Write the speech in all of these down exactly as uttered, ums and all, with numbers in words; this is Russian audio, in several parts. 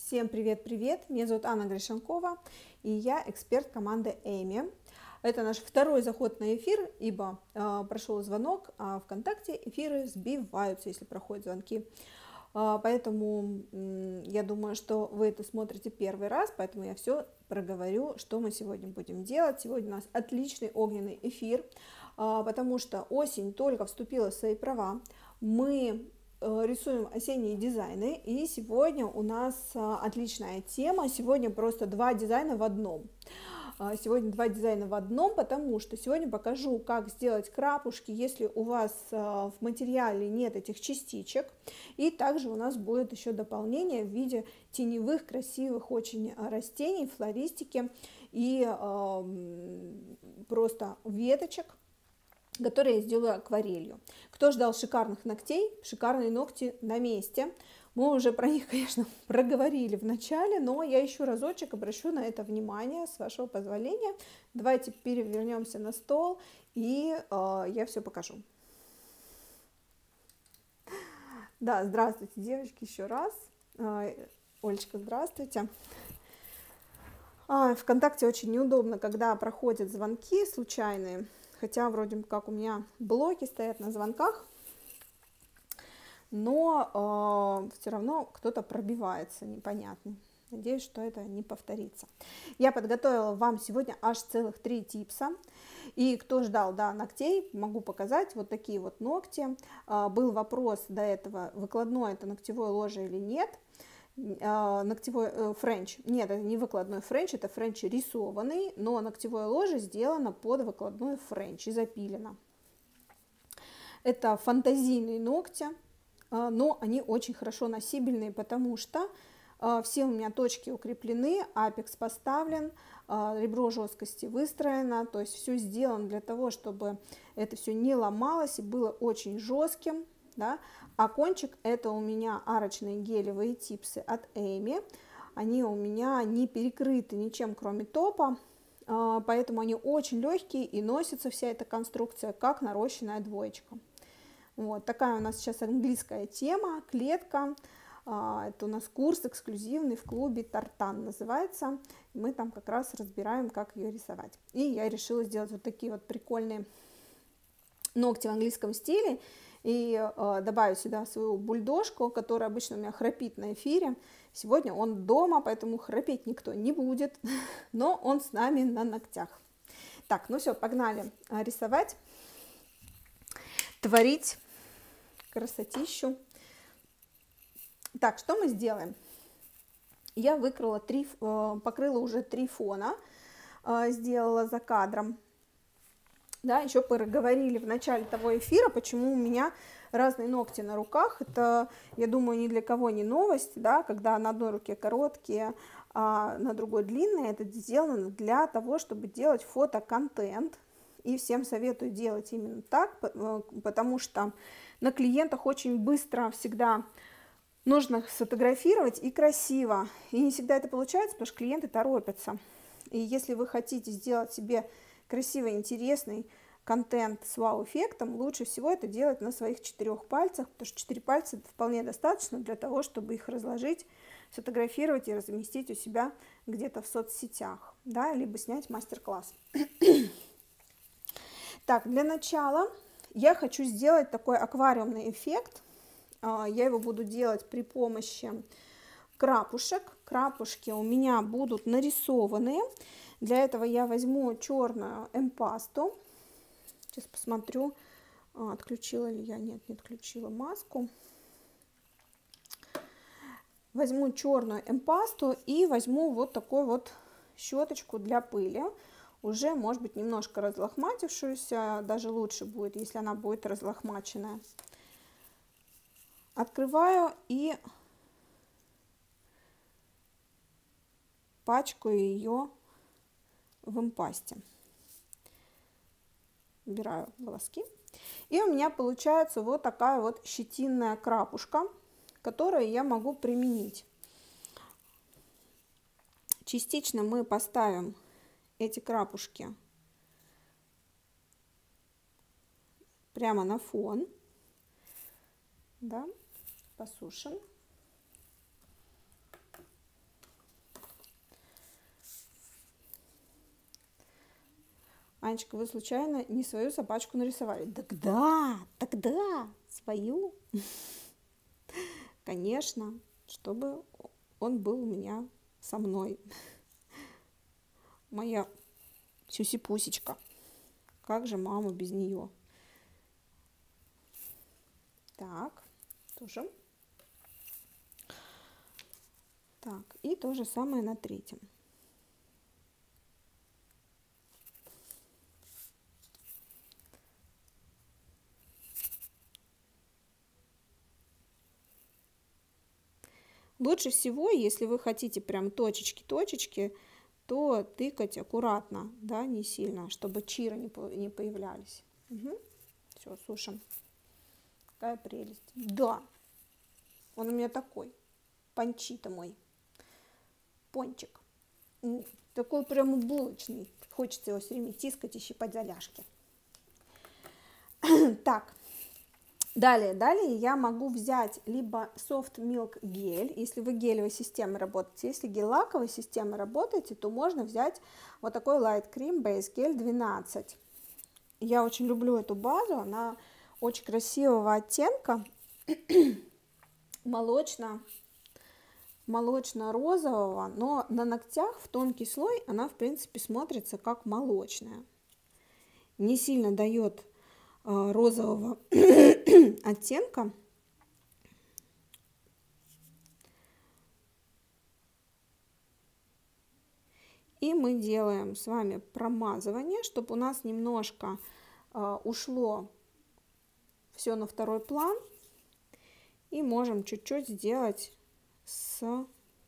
Всем привет-привет! Меня зовут Анна Гришенкова, и я эксперт команды Эми. Это наш второй заход на эфир, ибо э, прошел звонок, а ВКонтакте эфиры сбиваются, если проходят звонки. Э, поэтому э, я думаю, что вы это смотрите первый раз, поэтому я все проговорю, что мы сегодня будем делать. Сегодня у нас отличный огненный эфир, э, потому что осень только вступила в свои права. Мы рисуем осенние дизайны, и сегодня у нас отличная тема. Сегодня просто два дизайна в одном. Сегодня два дизайна в одном, потому что сегодня покажу, как сделать крапушки, если у вас в материале нет этих частичек. И также у нас будет еще дополнение в виде теневых, красивых очень растений, флористики и э, просто веточек, которые я сделаю акварелью. Кто ждал шикарных ногтей? Шикарные ногти на месте. Мы уже про них, конечно, проговорили в начале, но я еще разочек обращу на это внимание, с вашего позволения. Давайте перевернемся на стол, и э, я все покажу. Да, здравствуйте, девочки, еще раз. Э, Олечка, здравствуйте. А, ВКонтакте очень неудобно, когда проходят звонки случайные. Хотя вроде как у меня блоки стоят на звонках, но э, все равно кто-то пробивается непонятно. Надеюсь, что это не повторится. Я подготовила вам сегодня аж целых три типса. И кто ждал, да, ногтей, могу показать вот такие вот ногти. Э, был вопрос до этого, выкладное это ногтевое ложе или нет. Ногтевой э, френч, нет, это не выкладной френч, это френч рисованный, но ногтевое ложе сделано под выкладной френч и запилено. Это фантазийные ногти, но они очень хорошо носибельные, потому что все у меня точки укреплены, апекс поставлен, ребро жесткости выстроено, то есть все сделано для того, чтобы это все не ломалось и было очень жестким. Да? А кончик это у меня арочные гелевые типсы от Эми. Они у меня не перекрыты ничем, кроме топа, поэтому они очень легкие и носится вся эта конструкция как нарощенная двоечка. Вот такая у нас сейчас английская тема, клетка. Это у нас курс эксклюзивный в клубе Тартан называется. Мы там как раз разбираем, как ее рисовать. И я решила сделать вот такие вот прикольные ногти в английском стиле. И э, добавить сюда свою бульдожку, которая обычно у меня храпит на эфире. Сегодня он дома, поэтому храпеть никто не будет, но он с нами на ногтях. Так, ну все, погнали рисовать, творить красотищу. Так, что мы сделаем? Я выкрала три, э, покрыла уже три фона, э, сделала за кадром. Да, еще поговорили в начале того эфира, почему у меня разные ногти на руках. Это, я думаю, ни для кого не новость, да, когда на одной руке короткие, а на другой длинные. Это сделано для того, чтобы делать фотоконтент. И всем советую делать именно так, потому что на клиентах очень быстро всегда нужно сфотографировать и красиво. И не всегда это получается, потому что клиенты торопятся. И если вы хотите сделать себе красивый, интересный контент с вау-эффектом, лучше всего это делать на своих четырех пальцах, потому что четыре пальца вполне достаточно для того, чтобы их разложить, сфотографировать и разместить у себя где-то в соцсетях, да, либо снять мастер-класс. Так, для начала я хочу сделать такой аквариумный эффект. Я его буду делать при помощи крапушек. Крапушки у меня будут нарисованные. Для этого я возьму черную эмпасту. Сейчас посмотрю, отключила ли я. Нет, не отключила маску. Возьму черную эмпасту и возьму вот такую вот щеточку для пыли. Уже, может быть, немножко разлохматившуюся. Даже лучше будет, если она будет разлохмаченная. Открываю и пачкаю ее в эмпасте. Убираю волоски. И у меня получается вот такая вот щетинная крапушка, которую я могу применить. Частично мы поставим эти крапушки прямо на фон. Да, посушим. Анечка, вы случайно не свою собачку нарисовали? Тогда, тогда свою. Конечно, чтобы он был у меня со мной. Моя сюси-пусечка. Как же мама без нее? Так, тоже. Так, и то же самое на третьем. Лучше всего, если вы хотите прям точечки-точечки, то тыкать аккуратно, да, не сильно, чтобы чиры не, по не появлялись. Угу. Все, сушим. Какая прелесть. Да, он у меня такой, пончито мой, пончик. Такой прямо булочный. Хочется его все время тискать и щипать за ляжки. Так. Далее, далее я могу взять либо Soft Milk гель, если вы гелевой системой работаете. Если гель-лаковой системой работаете, то можно взять вот такой Light Cream Base Gel двенадцать. Я очень люблю эту базу, она очень красивого оттенка, молочно, молочно-розового, но на ногтях в тонкий слой она, в принципе, смотрится как молочная. Не сильно дает э, розового оттенка. И мы делаем с вами промазывание, чтобы у нас немножко э, ушло все на второй план. И можем чуть-чуть сделать с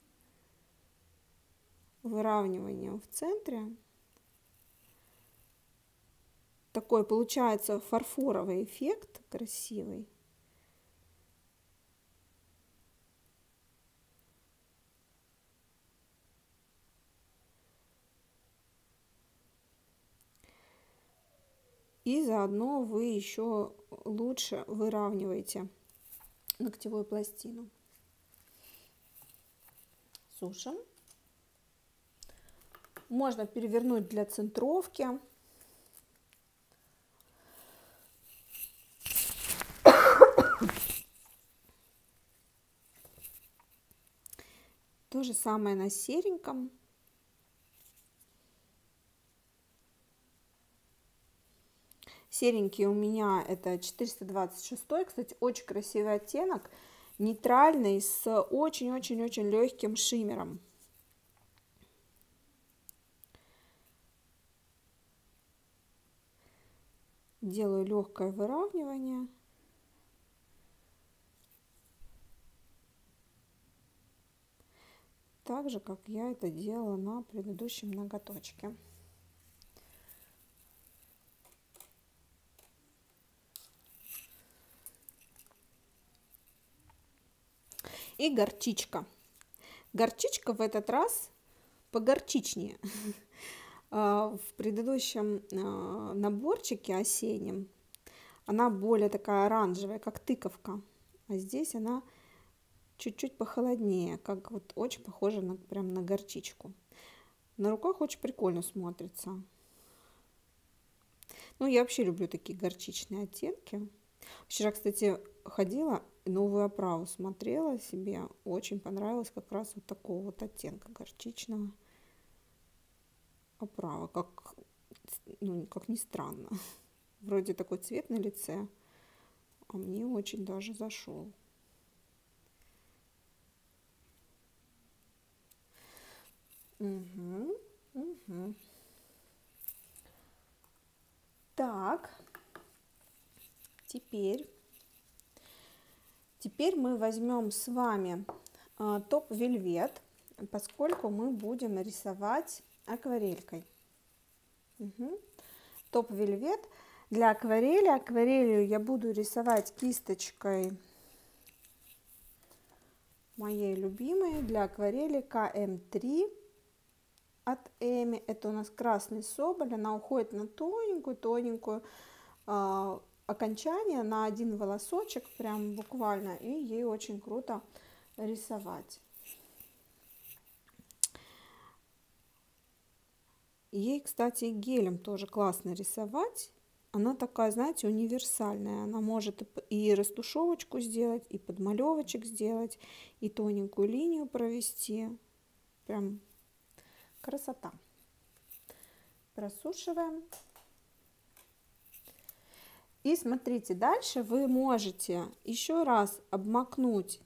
выравниванием в центре. Такой получается фарфоровый эффект красивый. И заодно вы еще лучше выравниваете ногтевую пластину. Сушим. Можно перевернуть для центровки. То же самое на сереньком. Серенький у меня это четыреста двадцать шесть, кстати, очень красивый оттенок, нейтральный, с очень-очень-очень легким шиммером. Делаю легкое выравнивание. Так же, как я это делала на предыдущем ноготочке. И горчичка. Горчичка в этот раз погорчичнее. В предыдущем наборчике осеннем она более такая оранжевая, как тыковка. А здесь она чуть-чуть похолоднее, как вот очень похожа на, прям на горчичку. На руках очень прикольно смотрится. Ну, я вообще люблю такие горчичные оттенки. Вчера, кстати, ходила, новую оправу смотрела себе. Очень понравилось как раз вот такого вот оттенка горчичного оправа. Как, ну, как ни странно. Вроде такой цвет на лице, а мне очень даже зашел. Угу, угу. Так, теперь, теперь мы возьмем с вами а, топ вельвет, поскольку мы будем рисовать акварелькой. Угу. Топ вельвет для акварели. Акварелью я буду рисовать кисточкой моей любимой для акварели ка эм три. От Эми. Это у нас красный соболь. Она уходит на тоненькую-тоненькую э, окончание, на один волосочек, прям буквально. И ей очень круто рисовать. Ей, кстати, гелем тоже классно рисовать. Она такая, знаете, универсальная. Она может и растушевочку сделать, и подмалевочек сделать, и тоненькую линию провести. Прям красота. Просушиваем. И смотрите, дальше вы можете еще раз обмакнуть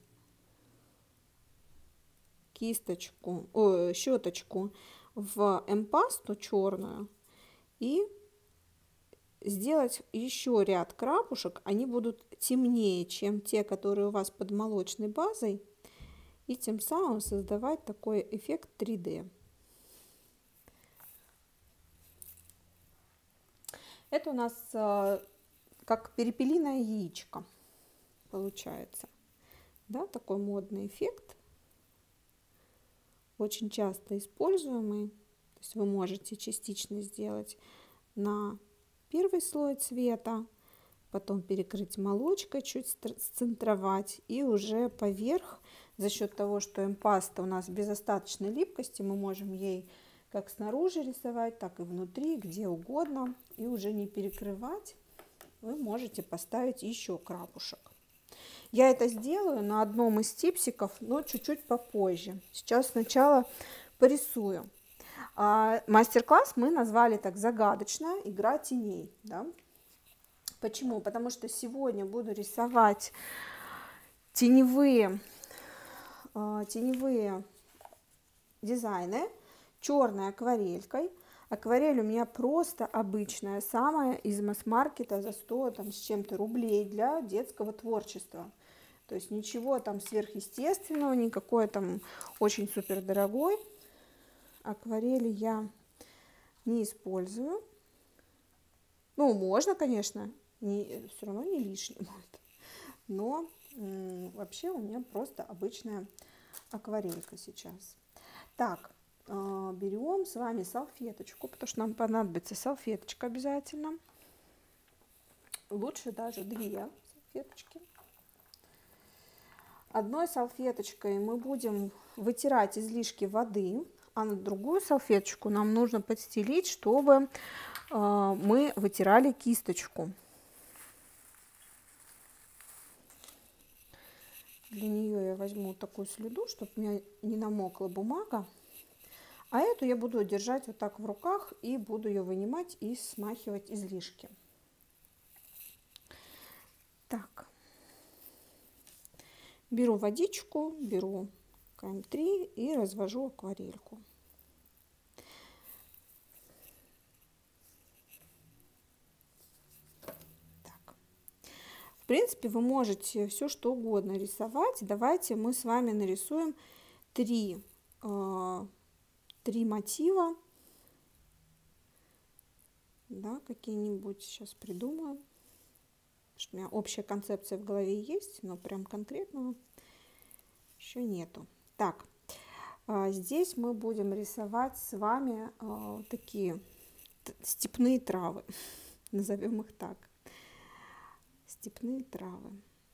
кисточку, о, щеточку в эмпасту черную и сделать еще ряд крапушек. Они будут темнее, чем те, которые у вас под молочной базой, и тем самым создавать такой эффект три дэ. Это у нас как перепелиное яичко получается, да, такой модный эффект, очень часто используемый. То есть вы можете частично сделать на первый слой цвета, потом перекрыть молочкой, чуть сцентровать, и уже поверх, за счет того, что эмпаста у нас без остаточной липкости, мы можем ей как снаружи рисовать, так и внутри, где угодно, и уже не перекрывать. Вы можете поставить еще крапушек. Я это сделаю на одном из типсиков, но чуть-чуть попозже. Сейчас сначала порисую. А мастер-класс мы назвали так загадочно «Игра теней». Да? Почему? Потому что сегодня буду рисовать теневые, теневые дизайны черной акварелькой. Акварель у меня просто обычная, самая из масс-маркета за сто там, с чем-то рублей для детского творчества. То есть ничего там сверхъестественного, никакой там очень супер дорогой акварели я не использую. Ну, можно, конечно, не, все равно не лишним будет. Но вообще у меня просто обычная акварелька сейчас. Так, э, берем с вами салфеточку, потому что нам понадобится салфеточка обязательно. Лучше даже две салфеточки. Одной салфеточкой мы будем вытирать излишки воды, а на другую салфеточку нам нужно подстелить, чтобы э, мы вытирали кисточку. Для нее я возьму такую слюду, чтобы у меня не намокла бумага. А эту я буду держать вот так в руках и буду ее вынимать и смахивать излишки. Так. Беру водичку, беру ка эм три и развожу акварельку. Так. В принципе, вы можете все что угодно рисовать. Давайте мы с вами нарисуем три, э, три мотива. Да, какие-нибудь сейчас придумаю. У меня общая концепция в голове есть, но прям конкретного еще нету. Так, здесь мы будем рисовать с вами такие степные травы, назовем их так. Степные травы.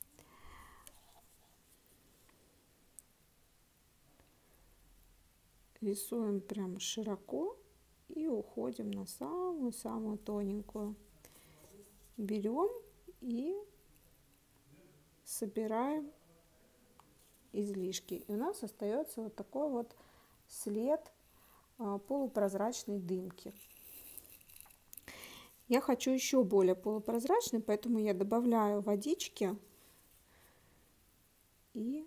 Рисуем прям широко и уходим на самую-самую тоненькую. Берем и собираем излишки. И у нас остается вот такой вот след а, полупрозрачной дымки. Я хочу еще более полупрозрачный, поэтому я добавляю водички и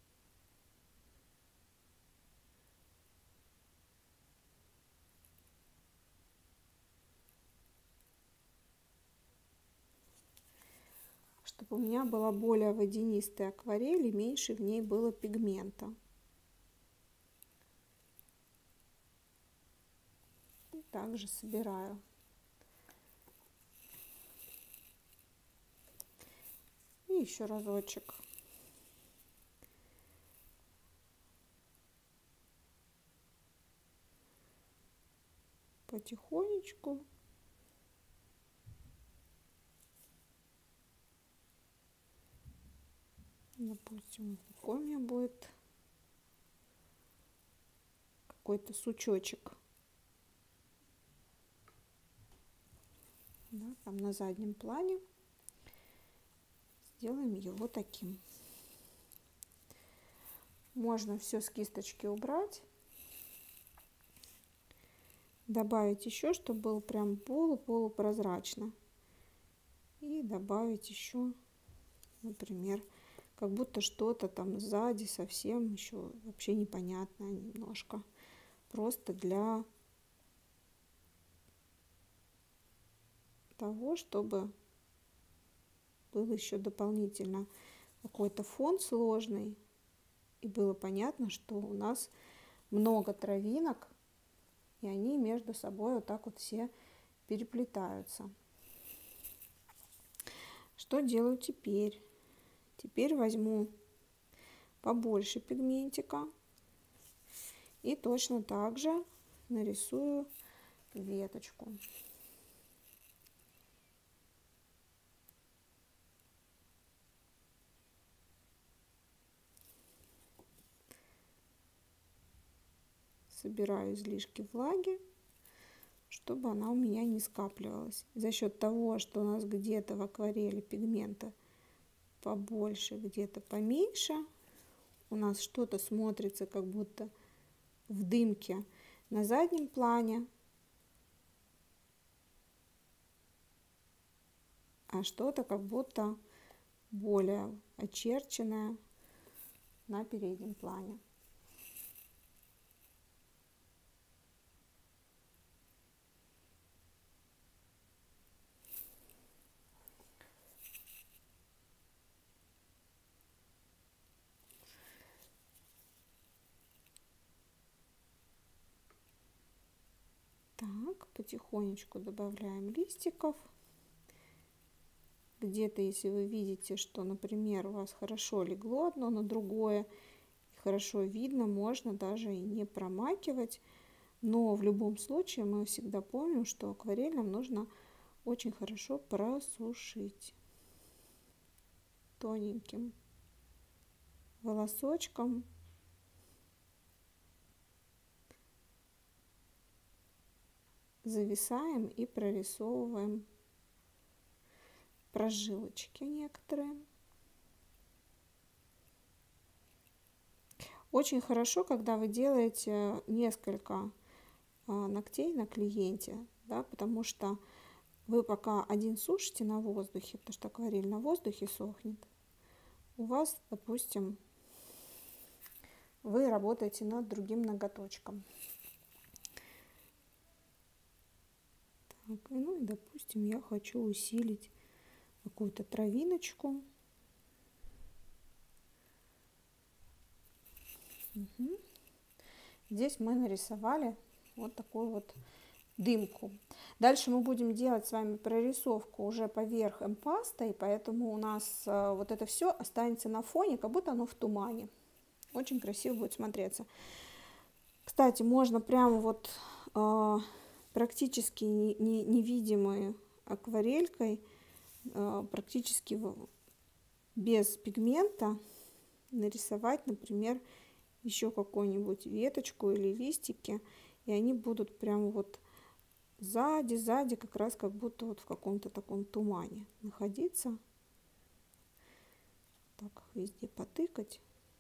чтобы у меня была более водянистая акварель и меньше в ней было пигмента. И также собираю. И еще разочек. Потихонечку. Допустим, какой у меня будет какой-то сучочек. там на заднем плане. Сделаем его таким. Можно все с кисточки убрать. Добавить еще, чтобы был прям полу-полупрозрачно. И добавить еще, например, как будто что-то там сзади совсем еще вообще непонятное немножко. Просто для того, чтобы был еще дополнительно какой-то фон сложный. И было понятно, что у нас много травинок, и они между собой вот так вот все переплетаются. Что делаю теперь? Теперь возьму побольше пигментика и точно так же нарисую веточку. Собираю излишки влаги, чтобы она у меня не скапливалась. За счет того, что у нас где-то в акварели пигмента побольше, где-то поменьше, у нас что-то смотрится как будто в дымке на заднем плане, а что-то как будто более очерченное на переднем плане. Так, потихонечку добавляем листиков. Где-то, если вы видите, что, например, у вас хорошо легло одно на другое, хорошо видно, можно даже и не промакивать. Но в любом случае мы всегда помним, что акварель нам нужно очень хорошо просушить тоненьким волосочком. Зависаем и прорисовываем прожилочки некоторые. Очень хорошо, когда вы делаете несколько ногтей на клиенте, да, потому что вы пока один сушите на воздухе, потому что акварель на воздухе сохнет, у вас, допустим, вы работаете над другим ноготочком. Так, ну и, допустим, я хочу усилить какую-то травиночку. Угу. Здесь мы нарисовали вот такую вот дымку. Дальше мы будем делать с вами прорисовку уже поверх эмпастой, поэтому у нас вот это все останется на фоне, как будто оно в тумане. Очень красиво будет смотреться. Кстати, можно прямо вот э, практически не, не, невидимой акварелькой, э, практически без пигмента нарисовать, например, еще какую-нибудь веточку или листики, и они будут прямо вот сзади, сзади, как раз как будто вот в каком-то таком тумане находиться. Так, везде потыкать.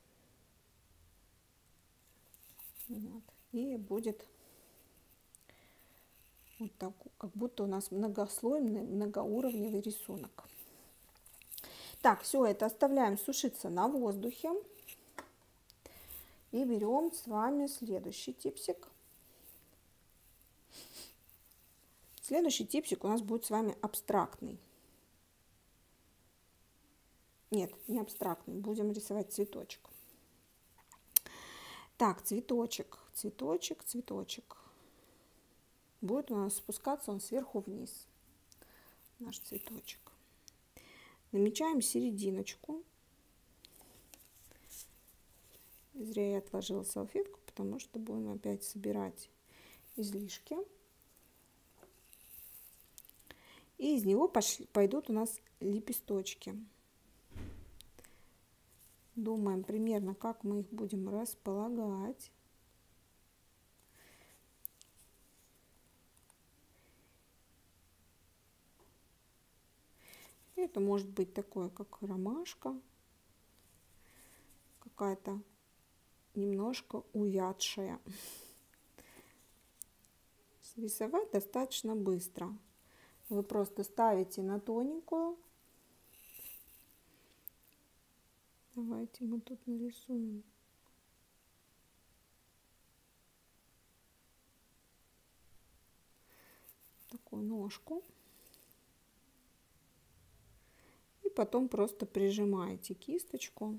Вот. И будет вот так, как будто у нас многослойный, многоуровневый рисунок. Так, все это оставляем сушиться на воздухе. И берем с вами следующий типсик. Следующий типсик у нас будет с вами абстрактный. Нет, не абстрактный. Будем рисовать цветочек. Так, цветочек, цветочек, цветочек. Будет у нас спускаться он сверху вниз. Наш цветочек. Намечаем серединочку. Зря я отложила салфетку, потому что будем опять собирать излишки. И из него пошли, пойдут у нас лепесточки. Думаем примерно, как мы их будем располагать. Это может быть такое, как ромашка, какая-то немножко увядшая. Рисовать достаточно быстро. Вы просто ставите на тоненькую. Давайте мы тут нарисуем такую ножку. И потом просто прижимаете кисточку,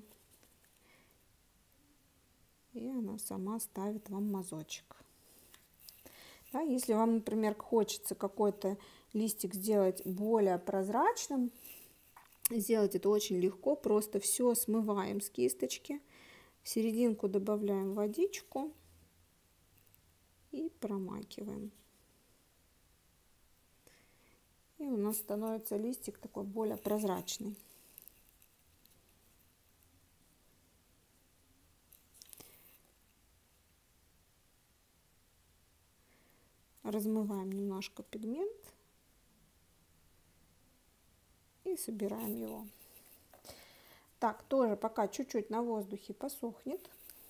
и она сама ставит вам мазочек. Да, если вам, например, хочется какой-то листик сделать более прозрачным, сделать это очень легко. Просто все смываем с кисточки, в серединку добавляем водичку и промакиваем. И у нас становится листик такой более прозрачный. Размываем немножко пигмент и собираем его. Так, тоже пока чуть-чуть на воздухе посохнет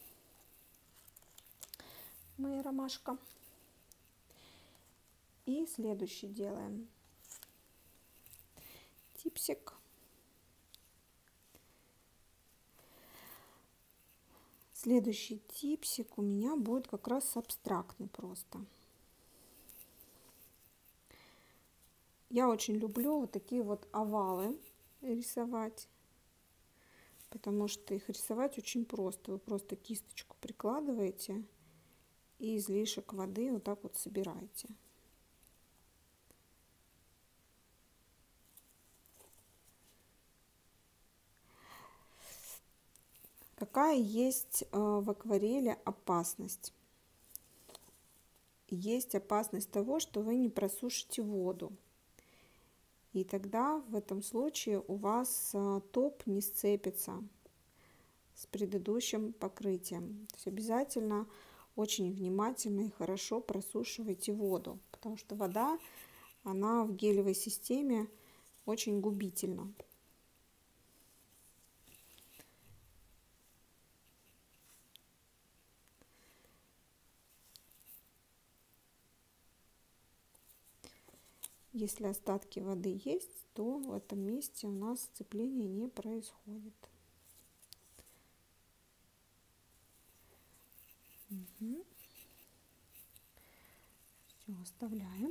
моя ромашка. И следующий делаем типсик. Следующий типсик у меня будет как раз абстрактный просто. Я очень люблю вот такие вот овалы рисовать, потому что их рисовать очень просто. Вы просто кисточку прикладываете и излишек воды вот так вот собираете. Какая есть в акварели опасность? Есть опасность того, что вы не просушите воду. И тогда в этом случае у вас топ не сцепится с предыдущим покрытием. То есть обязательно очень внимательно и хорошо просушивайте воду, потому что вода, она в гелевой системе очень губительна. Если остатки воды есть, то в этом месте у нас сцепление не происходит. Угу. Все, оставляем.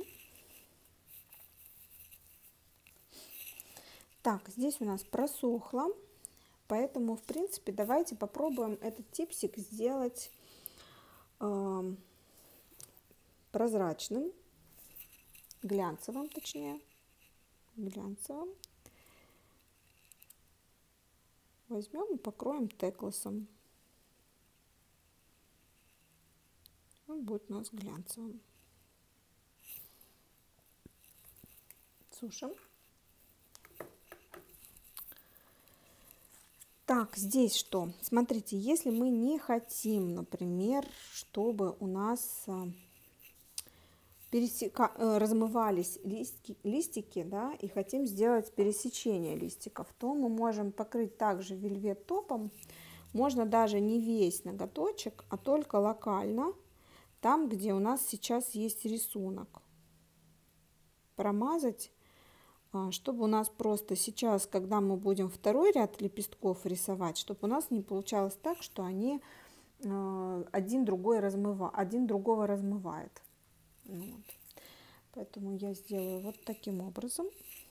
Так, здесь у нас просохло, поэтому, в принципе, давайте попробуем этот типсик сделать э, прозрачным. Глянцевым, точнее, глянцевым. Возьмем и покроем текласом. Он будет у нас глянцевым. Сушим. Так, здесь что? Смотрите, если мы не хотим, например, чтобы у нас пересека... размывались листики, листики, да, и хотим сделать пересечение листиков, то мы можем покрыть также вельвет топом. Можно даже не весь ноготочек, а только локально, там, где у нас сейчас есть рисунок. Промазать, чтобы у нас просто сейчас, когда мы будем второй ряд лепестков рисовать, чтобы у нас не получалось так, что они один, другой размыва... один другого размывает. Вот. Поэтому я сделаю вот таким образом.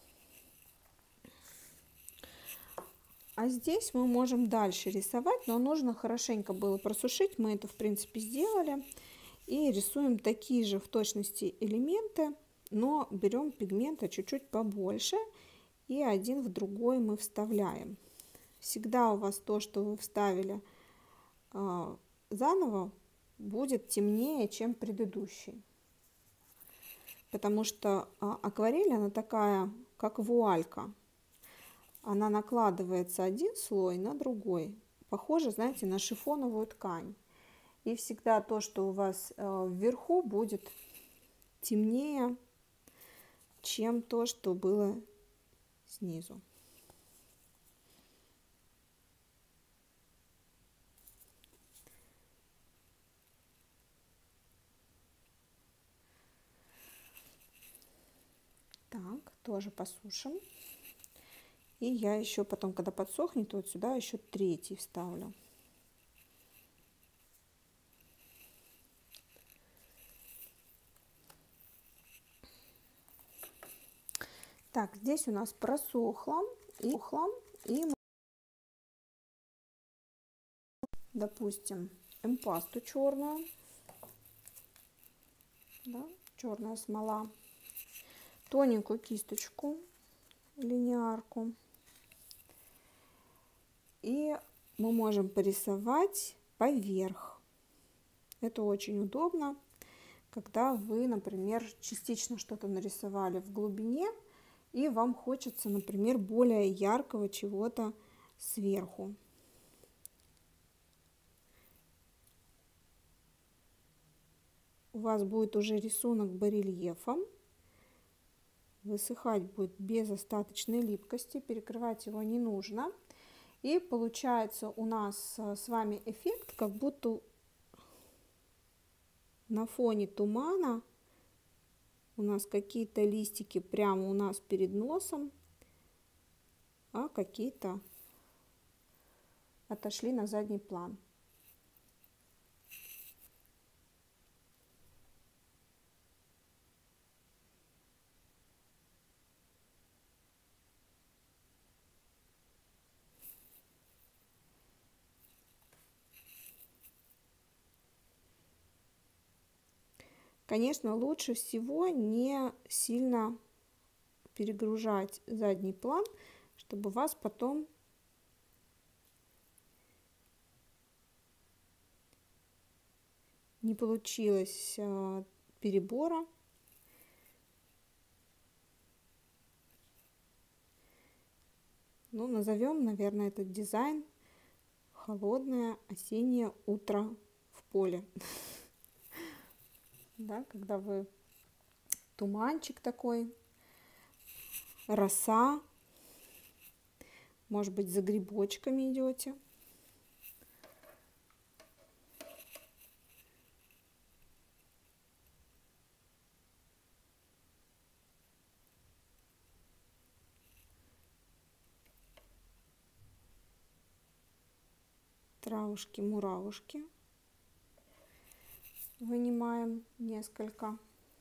А здесь мы можем дальше рисовать, но нужно хорошенько было просушить. Мы это, в принципе, сделали. И рисуем такие же в точности элементы, но берем пигмента чуть-чуть побольше и один в другой мы вставляем. Всегда у вас то, что вы вставили э, заново, будет темнее, чем предыдущий. Потому что акварель, она такая, как вуалька. Она накладывается один слой на другой. Похоже, знаете, на шифоновую ткань. И всегда то, что у вас вверху, будет темнее, чем то, что было снизу. Так, тоже посушим. И я еще потом, когда подсохнет, вот сюда еще третий вставлю. Так, здесь у нас просохло и, и допустим, эмпасту черную, да, черная смола, тоненькую кисточку, линеарку, и мы можем порисовать поверх. Это очень удобно, когда вы, например, частично что-то нарисовали в глубине, и вам хочется, например, более яркого чего-то сверху. У вас будет уже рисунок барельефом, высыхать будет без остаточной липкости, перекрывать его не нужно. И получается у нас с вами эффект, как будто на фоне тумана у нас какие-то листики прямо у нас перед носом, а какие-то отошли на задний план. Конечно, лучше всего не сильно перегружать задний план, чтобы у вас потом не получилось перебора. Ну, назовем, наверное, этот дизайн «Холодное осеннее утро в поле». Да, когда вы туманчик такой, роса, может быть, за грибочками идете. Травушки-муравушки. Вынимаем несколько.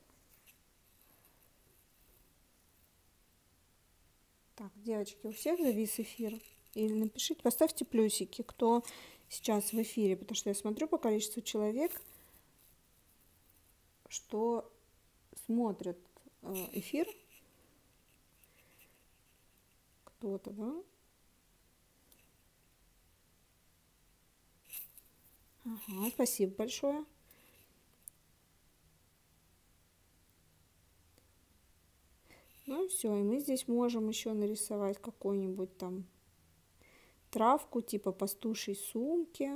Так, девочки, у всех завис эфир? Или напишите, поставьте плюсики, кто сейчас в эфире, потому что я смотрю по количеству человек, что смотрят эфир. Кто-то, да? Ага, спасибо большое. Ну и все, и мы здесь можем еще нарисовать какую-нибудь там травку типа пастушьей сумки.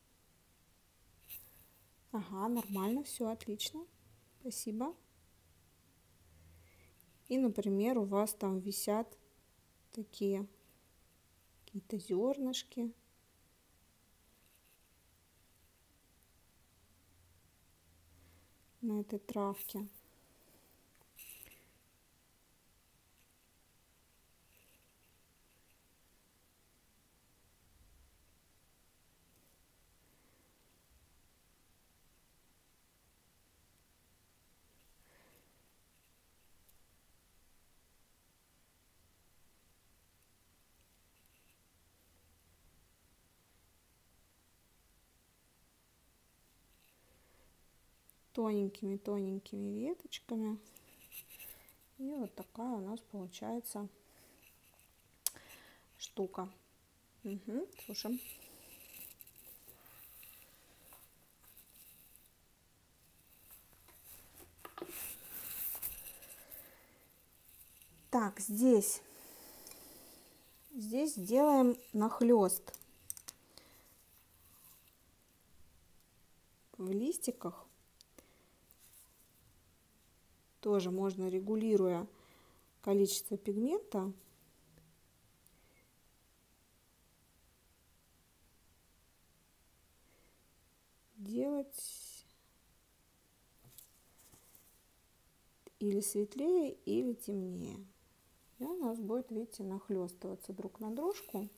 Ага, нормально, все отлично. Спасибо. И, например, у вас там висят такие какие-то зернышки. На этой травке. Тоненькими-тоненькими веточками. И вот такая у нас получается штука. Угу, слушаем. Так, здесь, здесь делаем нахлест в листиках. Тоже можно, регулируя количество пигмента, сделать или светлее, или темнее. И у нас будет, видите, нахлестываться друг на дружку.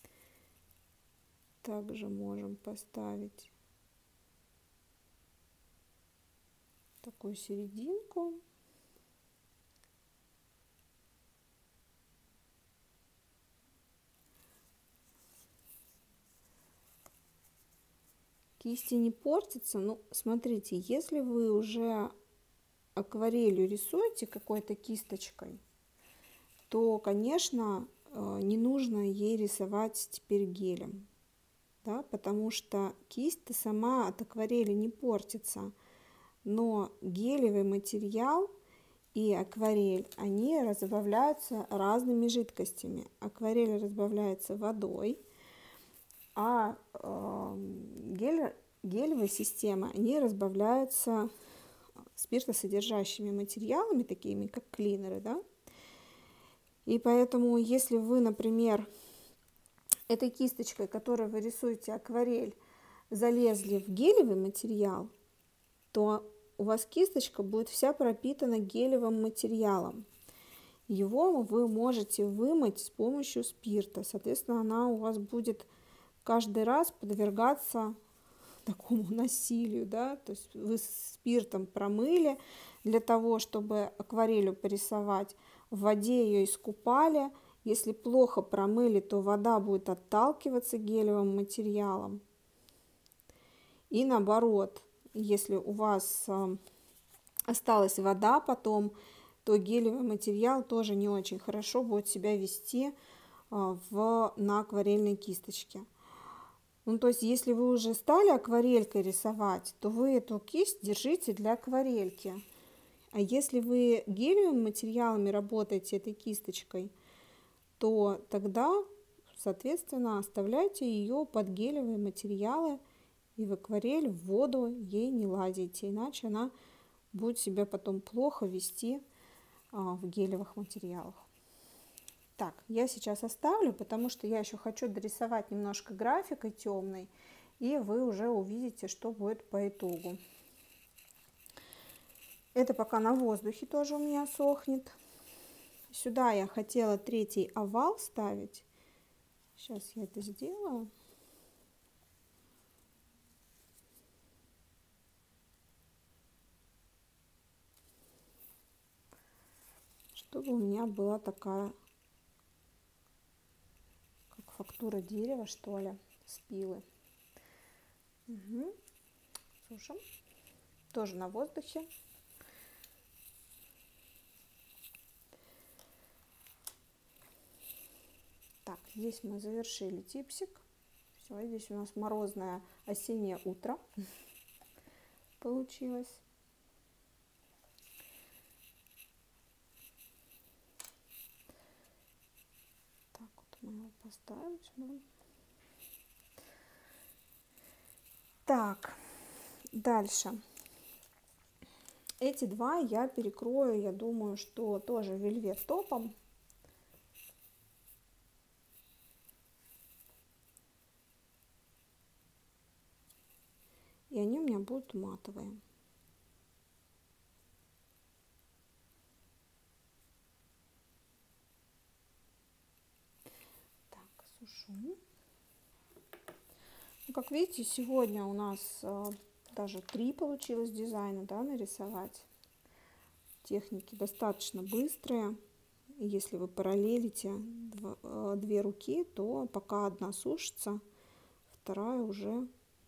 Также можем поставить такую серединку. Кисти не портятся. Ну, смотрите, если вы уже акварелью рисуете какой-то кисточкой, то, конечно, не нужно ей рисовать теперь гелем, да, потому что кисть сама от акварели не портится, но гелевый материал и акварель, они разбавляются разными жидкостями. Акварель разбавляется водой, а э, гель, гелевые системы, они разбавляются спиртосодержащими материалами, такими как клинеры, да. И поэтому, если вы, например, этой кисточкой, которой вы рисуете акварель, залезли в гелевый материал, то у вас кисточка будет вся пропитана гелевым материалом. Его вы можете вымыть с помощью спирта. Соответственно, она у вас будет каждый раз подвергаться такому насилию, да, то есть вы спиртом промыли для того, чтобы акварелью порисовать, в воде ее искупали. Если плохо промыли, то вода будет отталкиваться гелевым материалом. И наоборот, если у вас осталась вода потом, то гелевый материал тоже не очень хорошо будет себя вести в, на акварельной кисточке. Ну, то есть, если вы уже стали акварелькой рисовать, то вы эту кисть держите для акварельки. А если вы гелевыми материалами работаете этой кисточкой, то тогда, соответственно, оставляйте ее под гелевые материалы и в акварель, в воду ей не лазите, иначе она будет себя потом плохо вести а, в гелевых материалах. Так, я сейчас оставлю, потому что я еще хочу дорисовать немножко графикой темной, и вы уже увидите, что будет по итогу. Это пока на воздухе тоже у меня сохнет. Сюда я хотела третий овал ставить. Сейчас я это сделаю. Чтобы у меня была такая фактура дерева, что ли, спилы. Угу. Сушим. Тоже на воздухе. Так, здесь мы завершили типсик. Все, здесь у нас морозное осеннее утро получилось. Мы его поставим сюда. Так, дальше. Эти два я перекрою, я думаю, что тоже вельвет топом. И они у меня будут матовые. Ну, как видите, сегодня у нас э, даже три получилось дизайна, да, нарисовать. Техники достаточно быстрые. Если вы параллелите дв э, две руки, то пока одна сушится, вторая уже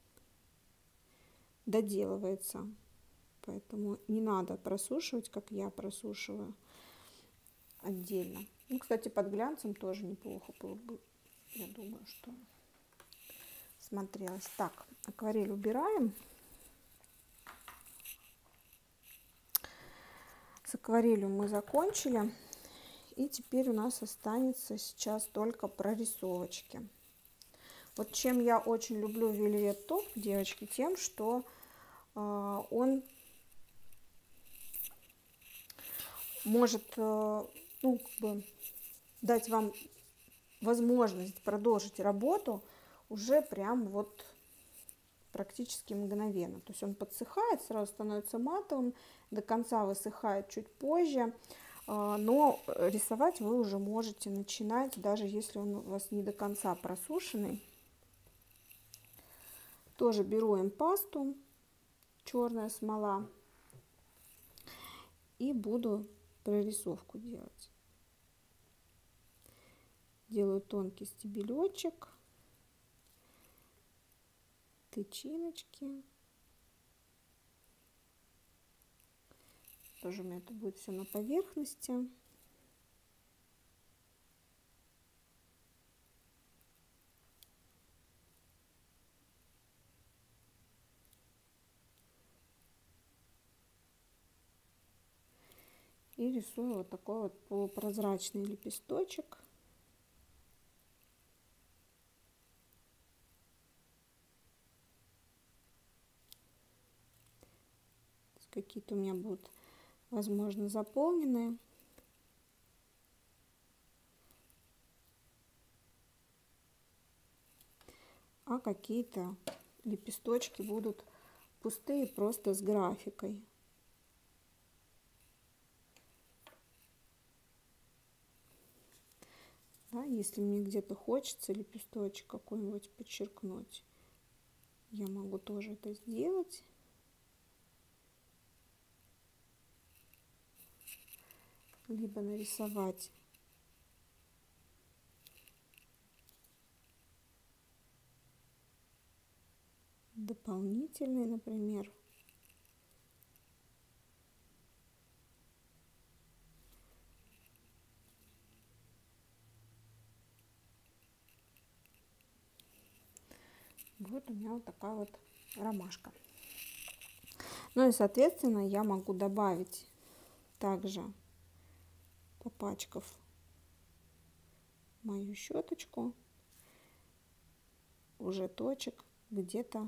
доделывается. Поэтому не надо просушивать, как я просушиваю, отдельно. Ну, кстати, под глянцем тоже неплохо было бы. Я думаю, что смотрелось. Так, акварель убираем. С акварелью мы закончили. И теперь у нас останется сейчас только прорисовочки. Вот чем я очень люблю вельвет топ, девочки, тем, что э, он может э, ну, как бы дать вам возможность продолжить работу уже прям вот практически мгновенно. То есть он подсыхает, сразу становится матовым, до конца высыхает чуть позже, но рисовать вы уже можете начинать, даже если он у вас не до конца просушенный. Тоже беру эмпасту, черная смола, и буду прорисовку делать. Делаю тонкий стебелечек, тычиночки. Тоже у меня это будет все на поверхности. И рисую вот такой вот полупрозрачный лепесточек. Какие-то у меня будут, возможно, заполненные. А какие-то лепесточки будут пустые, просто с графикой. Да, если мне где-то хочется лепесточек какой-нибудь подчеркнуть, я могу тоже это сделать. Либо нарисовать дополнительный, например. Вот у меня вот такая вот ромашка. Ну и, соответственно, я могу добавить также, попачкав мою щеточку, уже точек где-то,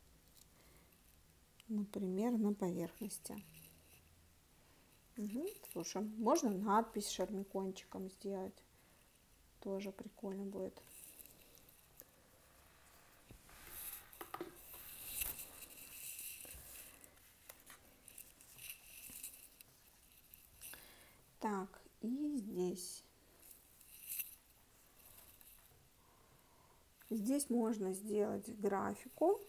например, на поверхности. Угу. Слушай, можно надпись шармикончиком сделать, тоже прикольно будет. Так, и здесь. Здесь можно сделать графику.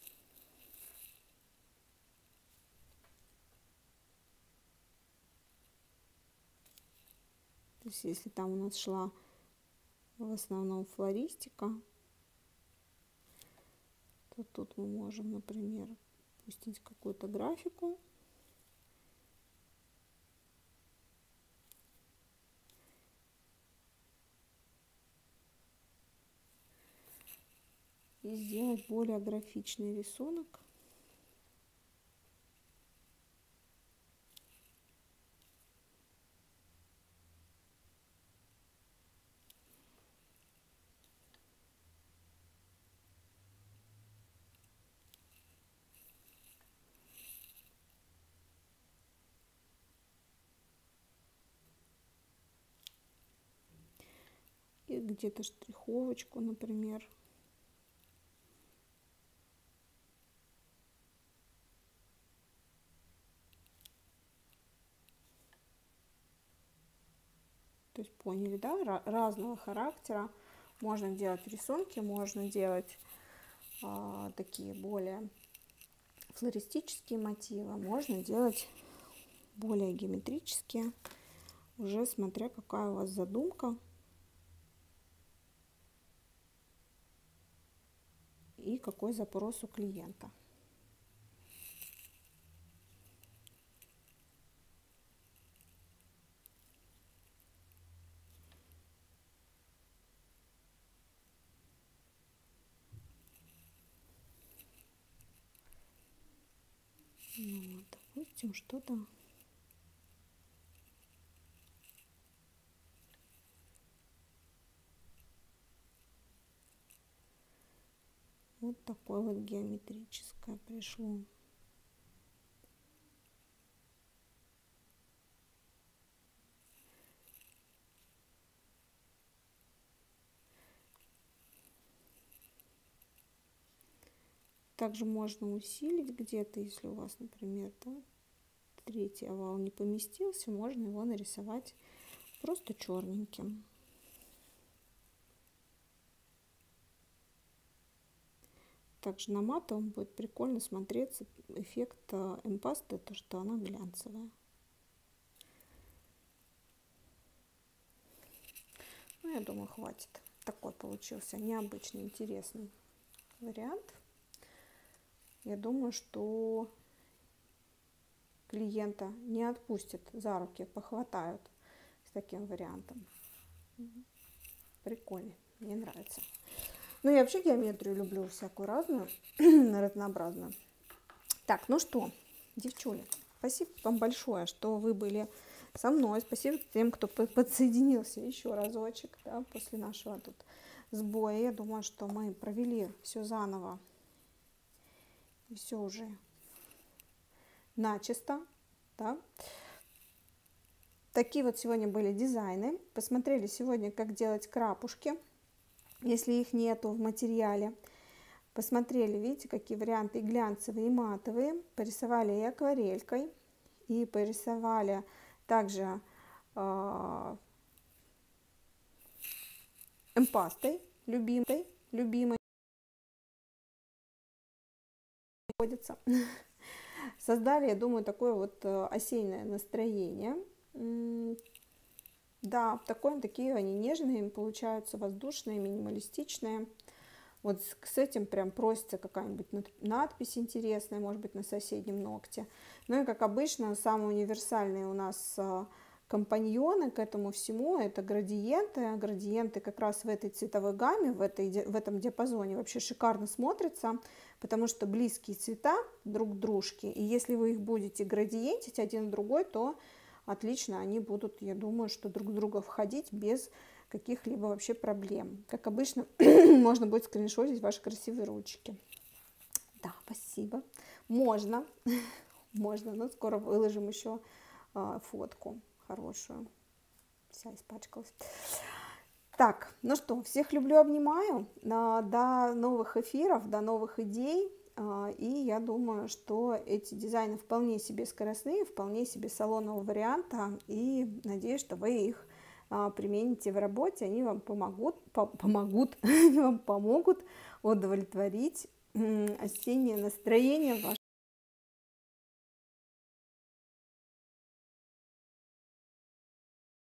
То есть, если там у нас шла в основном флористика, то тут мы можем, например, пустить какую-то графику. И сделать более графичный рисунок. И где-то штриховочку, например. То есть поняли, да, разного характера. Можно делать рисунки, можно делать а, такие более флористические мотивы, можно делать более геометрические, уже смотря какая у вас задумка и какой запрос у клиента. Ну, вот, допустим, что-то вот такое вот геометрическое пришло. Также можно усилить где-то, если у вас, например, да, третий овал не поместился, можно его нарисовать просто черненьким. Также на матовом будет прикольно смотреться эффект эмпасты, то что она глянцевая. Ну, я думаю, хватит. Такой получился необычный, интересный вариант. Я думаю, что клиента не отпустят за руки, похватают с таким вариантом. Прикольно, мне нравится. Ну, я вообще геометрию люблю всякую разную, разнообразную. Так, ну что, девчули, спасибо вам большое, что вы были со мной. Спасибо тем, кто подсоединился еще разочек, да, после нашего тут сбоя. Я думаю, что мы провели все заново. И все уже начисто, да. Такие вот сегодня были дизайны. Посмотрели сегодня, как делать крапушки, если их нету в материале. Посмотрели, видите, какие варианты и глянцевые, и матовые. Порисовали и акварелькой, и порисовали также э, эмпастой, любимой, любимой. Создали, я думаю, такое вот осеннее настроение. Да, такое, такие они нежные, получаются воздушные, минималистичные. Вот с этим прям просится какая-нибудь надпись интересная, может быть, на соседнем ногте. Ну и, как обычно, самые универсальные у нас компаньоны к этому всему — это градиенты. Градиенты как раз в этой цветовой гамме, в, этой, в этом диапазоне вообще шикарно смотрятся, потому что близкие цвета друг к дружке. И если вы их будете градиентить один в другой, то отлично они будут, я думаю, что друг в друга входить без каких-либо вообще проблем. Как обычно, можно будет скриншотить ваши красивые ручки. Да, спасибо. Можно, можно, но скоро выложим еще а, фотку хорошую. Вся испачкалась. Так, ну что, всех люблю, обнимаю. До новых эфиров, до новых идей. И я думаю, что эти дизайны вполне себе скоростные, вполне себе салонного варианта. И надеюсь, что вы их примените в работе. Они вам помогут, помогут, они вам помогут удовлетворить осеннее настроение ваше.